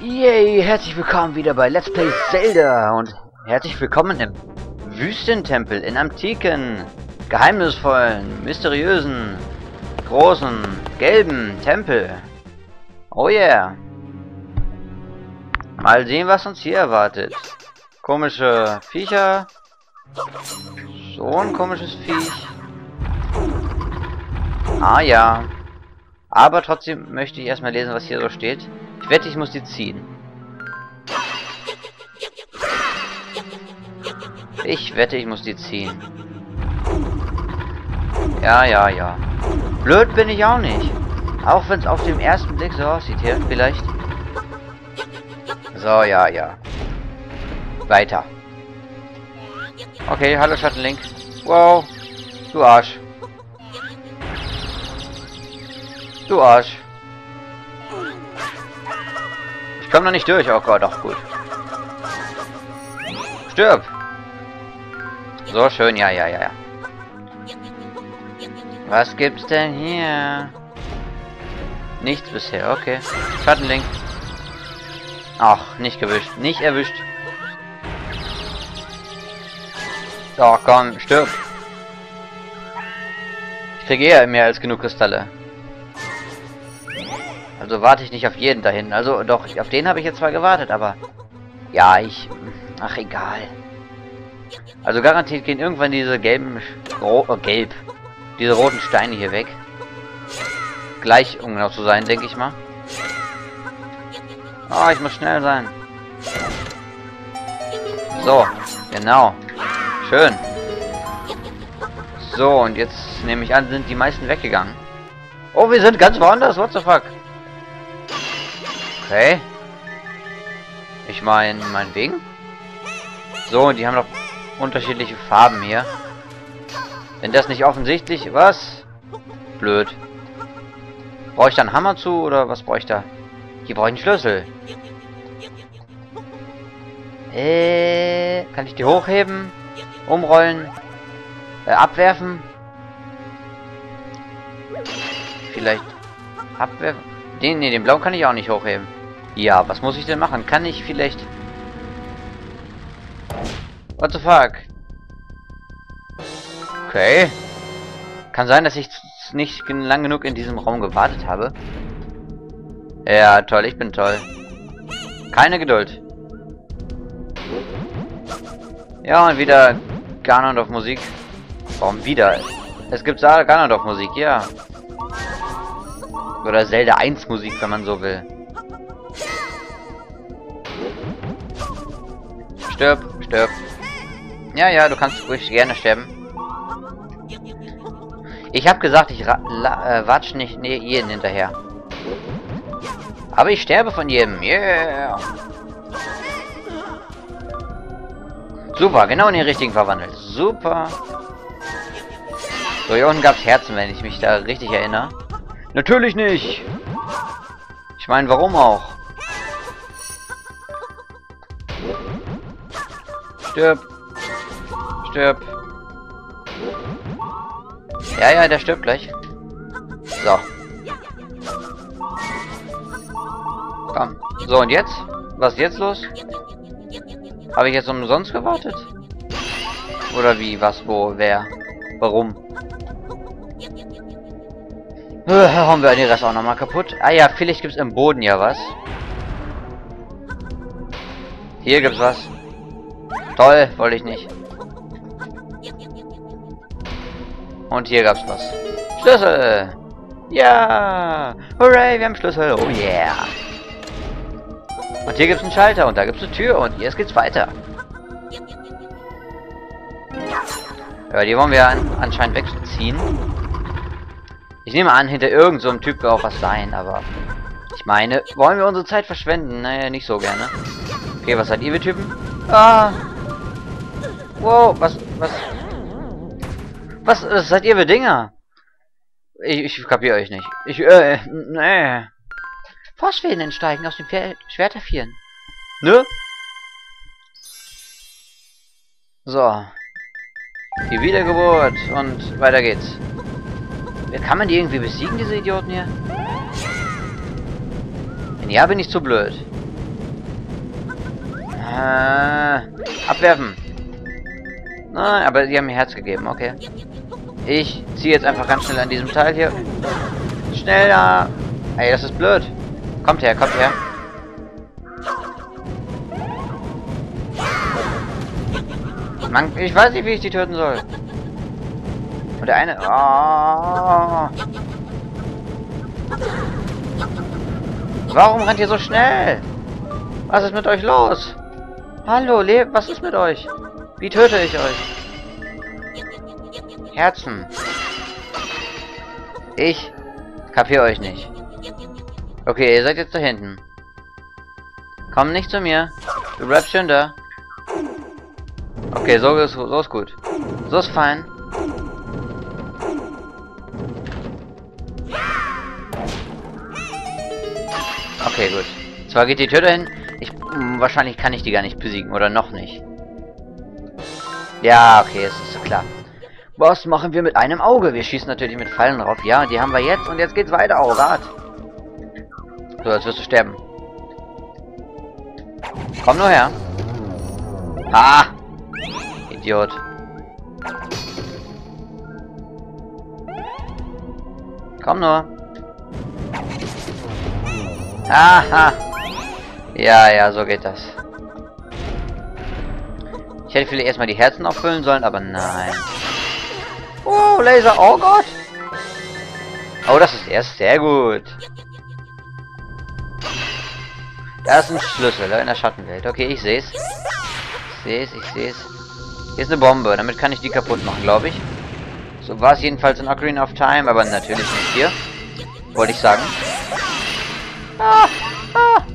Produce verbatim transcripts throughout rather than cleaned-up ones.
Yay, herzlich willkommen wieder bei Let's Play Zelda und herzlich willkommen im Wüstentempel in antiken, geheimnisvollen, mysteriösen, großen, gelben Tempel. Oh yeah. Mal sehen, was uns hier erwartet. Komische Viecher. So ein komisches Viech. Ah ja. Aber trotzdem möchte ich erstmal lesen, was hier so steht. Ich wette, ich muss die ziehen. Ich wette, ich muss die ziehen. Ja, ja, ja. Blöd bin ich auch nicht. Auch wenn es auf dem ersten Blick so aussieht hier, vielleicht. So, ja, ja. Weiter. Okay, hallo Schattenlink. Wow. Du Arsch. Du Arsch. Ich komme noch nicht durch. Oh Gott, doch gut. Stirb. So schön, ja, ja, ja, ja. Was gibt's denn hier? Nichts bisher, okay. Schattenlink. Ach, nicht gewischt. Nicht erwischt. So, komm, stirb. Ich kriege eher mehr als genug Kristalle. Also warte ich nicht auf jeden dahin. Also doch, auf den habe ich jetzt zwar gewartet, aber... Ja, ich... Ach, egal. Also garantiert gehen irgendwann diese gelben... Ro oh, gelb. Diese roten Steine hier weg. Gleich, um genau zu sein, denke ich mal. Oh, ich muss schnell sein. So, genau. Schön. So, und jetzt nehme ich an, sind die meisten weggegangen. Oh, wir sind ganz woanders. What the fuck? Okay. Ich meine, meinetwegen. So, und die haben noch unterschiedliche Farben hier. Wenn das nicht offensichtlich... Was? Blöd. Brauche ich da einen Hammer zu, oder was brauche ich da? Hier brauche ich einen Schlüssel. Äh, kann ich die hochheben? Umrollen? Äh, abwerfen? Vielleicht abwerfen? Den, nee, den blauen kann ich auch nicht hochheben. Ja, was muss ich denn machen? Kann ich vielleicht... What the fuck? Okay. Kann sein, dass ich nicht lang genug in diesem Raum gewartet habe. Ja, toll, ich bin toll. Keine Geduld. Ja, und wieder Ganondorf Musik. Warum wieder? Es gibt Ganondorf Musik, ja. Oder Zelda eins Musik, wenn man so will. Stirb, stirb. Ja, ja, du kannst ruhig gerne sterben. Ich habe gesagt, ich äh, watsch nicht nee, jeden hinterher. Aber ich sterbe von jedem. Yeah. Super, genau in den richtigen verwandelt. Super. So, hier unten gab es Herzen, wenn ich mich da richtig erinnere. Natürlich nicht. Ich meine, warum auch? Stirb. Stirb. Ja, ja, der stirbt gleich. So. Komm. So, und jetzt? Was ist jetzt los? Habe ich jetzt umsonst gewartet? Oder wie? Was? Wo? Wer? Warum? Hauen wir den Rest auch nochmal kaputt. Ah ja, vielleicht gibt es im Boden ja was. Hier gibt's was. Toll, wollte ich nicht. Und hier gab's was. Schlüssel! Ja! Hooray, wir haben Schlüssel! Oh yeah! Und hier gibt's einen Schalter und da gibt's eine Tür und jetzt geht's weiter. Ja, die wollen wir an, anscheinend wegziehen. Ich nehme an, hinter irgend so einem Typ wird auch was sein, aber... Ich meine, wollen wir unsere Zeit verschwenden? Naja, nicht so gerne. Okay, was seid ihr für Typen? Ah! Wow, was, was... Was, was seid ihr für Dinger? Ich, ich kapiere euch nicht. Ich, äh, nee. Forschwählen entsteigen aus dem Schwertervieren. Ne? So. Die Wiedergeburt und weiter geht's. Kann man die irgendwie besiegen, diese Idioten hier? Wenn ja, bin ich zu blöd. Äh, abwerfen. Nein, aber die haben mir Herz gegeben, okay. Ich ziehe jetzt einfach ganz schnell an diesem Teil hier. Schneller! Ey, das ist blöd. Kommt her, kommt her. Mann, ich weiß nicht, wie ich die töten soll. Und der eine... Oh. Warum rennt ihr so schnell? Was ist mit euch los? Hallo, Leb, was ist mit euch? Wie töte ich euch? Herzen. Ich kapiere euch nicht. Okay, ihr seid jetzt da hinten. Komm nicht zu mir. Du bleibst schön da. Okay, so ist, so ist gut. So ist fein. Okay, gut. Zwar geht die Tür dahin. Ich, mh, wahrscheinlich kann ich die gar nicht besiegen. Oder noch nicht. Ja, okay, es ist klar. Was machen wir mit einem Auge? Wir schießen natürlich mit Pfeilen drauf. Ja, die haben wir jetzt. Und jetzt geht's weiter. Oh Gott. So, jetzt wirst du sterben. Komm nur her. Ah! Idiot. Komm nur. Aha. Ja, ja, so geht das. Ich hätte vielleicht erstmal die Herzen auffüllen sollen, aber nein. Oh, Laser. Oh Gott. Oh, das ist erst sehr gut. Da ist ein Schlüssel in der Schattenwelt. Okay, ich sehe es. Ich sehe es, ich sehe es. Hier ist eine Bombe. Damit kann ich die kaputt machen, glaube ich. So war es jedenfalls in Ocarina of Time, aber natürlich nicht hier. Wollte ich sagen. Ah, ah.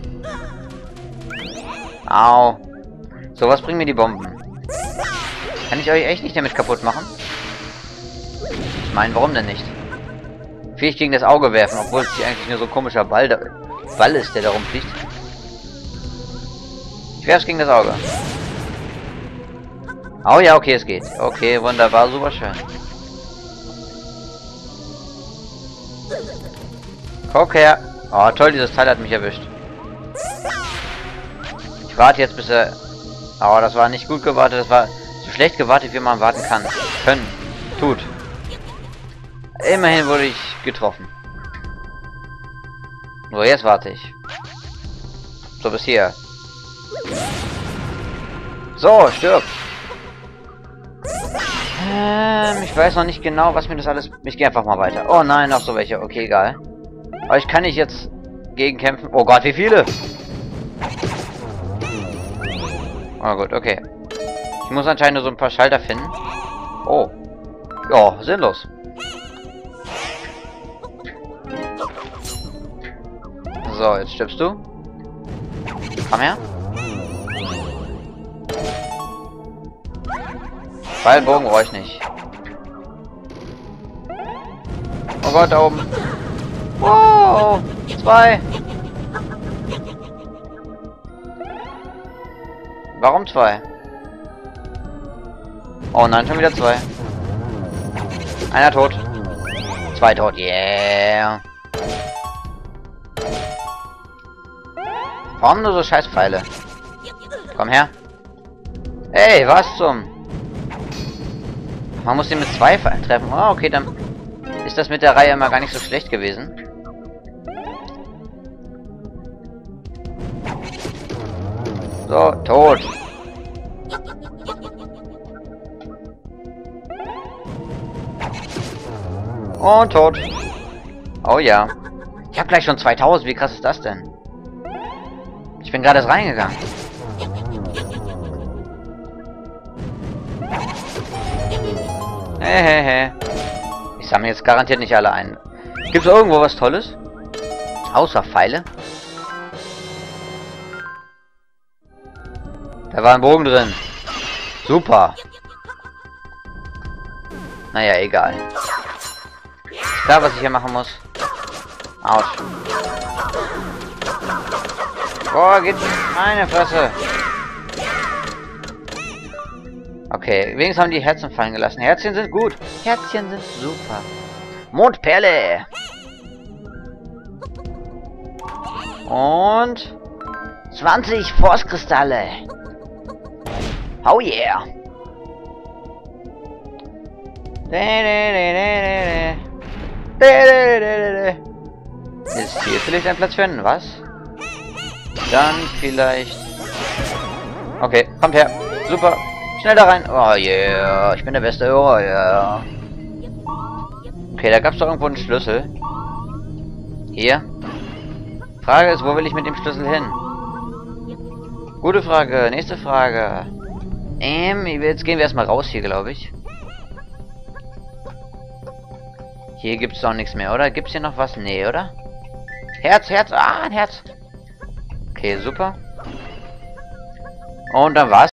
Au. So, was bringen mir die Bomben? Kann ich euch echt nicht damit kaputt machen? Ich meine, warum denn nicht? Will ich gegen das Auge werfen, obwohl es hier eigentlich nur so ein komischer Ball, da Ball ist, der da rumfliegt. Ich werfe es gegen das Auge. Oh ja, okay, es geht. Okay, wunderbar, super schön. Guck her. Oh, toll, dieses Teil hat mich erwischt. Ich warte jetzt, bis er... Oh, das war nicht gut gewartet. Das war so schlecht gewartet, wie man warten kann. Können. Tut. Immerhin wurde ich getroffen. So, jetzt warte ich. So, bis hier. So, stirb. Ähm, ich weiß noch nicht genau, was mir das alles... Ich gehe einfach mal weiter. Oh nein, noch so welche. Okay, egal. Aber ich kann nicht jetzt gegen kämpfen. Oh Gott, wie viele? Oh gut, okay. Ich muss anscheinend nur so ein paar Schalter finden. Oh. Ja, sinnlos. So, jetzt stirbst du. Komm her. Pfeilbogen brauche ich nicht. Oh Gott, da oben. Wow, zwei. Warum zwei? Oh nein, schon wieder zwei. Einer tot. Zwei tot, yeah. Warum nur so scheiß Pfeile? Komm her. Ey, was zum... Man muss den mit zwei Pfeilen treffen. Oh, okay, dann ist das mit der Reihe immer gar nicht so schlecht gewesen. So, tot. Und tot. Oh ja. Ich habe gleich schon zweitausend. Wie krass ist das denn? Ich bin gerade erst reingegangen. Hehehe. Ich sammle jetzt garantiert nicht alle ein. Gibt es irgendwo was Tolles? Außer Pfeile? Da war ein Bogen drin. Super. Naja, egal. Ist klar, was ich hier machen muss. Autsch. Boah, geht meine Fresse. Okay, wenigstens haben die Herzen fallen gelassen. Herzchen sind gut. Herzchen sind super. Mondperle. Und zwanzig Force-Kristalle. Oh yeah! Ist hier vielleicht ein Platz für einen, was? Dann vielleicht... Okay, kommt her. Super. Schnell da rein. Oh yeah, ich bin der Beste. Oh yeah. Okay, da gab es doch irgendwo einen Schlüssel. Hier. Frage ist, wo will ich mit dem Schlüssel hin? Gute Frage. Nächste Frage. Ähm, jetzt gehen wir erstmal raus hier, glaube ich. Hier gibt es doch nichts mehr, oder? Gibt es hier noch was? Nee, oder? Herz, Herz. Ah, ein Herz. Okay, super. Und dann war's.